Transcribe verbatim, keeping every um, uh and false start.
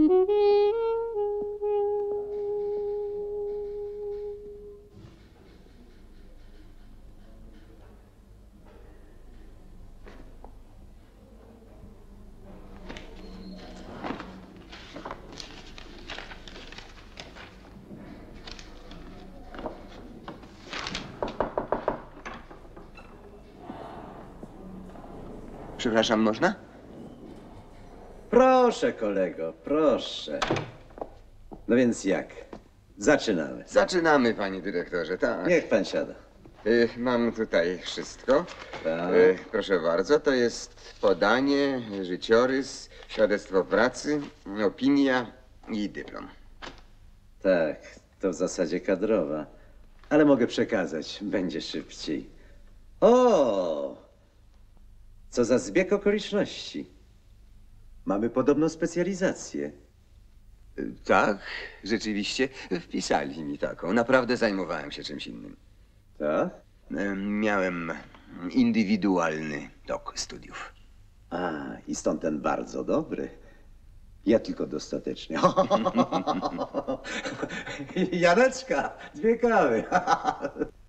Przepraszam, można? Proszę, kolego, proszę. No więc jak? Zaczynamy. Zaczynamy, panie dyrektorze, tak. Niech pan siada. Y, mam tutaj wszystko. Tak. Y, proszę bardzo, to jest podanie, życiorys, świadectwo pracy, opinia i dyplom. Tak, to w zasadzie kadrowa. Ale mogę przekazać, będzie szybciej. O! Co za zbieg okoliczności. Mamy podobną specjalizację. Y, tak, rzeczywiście, wpisali mi taką. Naprawdę zajmowałem się czymś innym. Tak? Y, miałem indywidualny tok studiów. A, i stąd ten bardzo dobry. Ja tylko dostatecznie. Janeczka, dwie kawy.